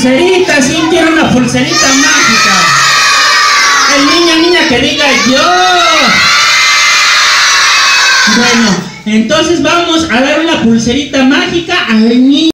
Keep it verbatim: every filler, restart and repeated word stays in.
pulserita, sí, quiero una pulserita mágica. El niño, niña que diga yo. Bueno, entonces vamos a dar una pulserita mágica al niño.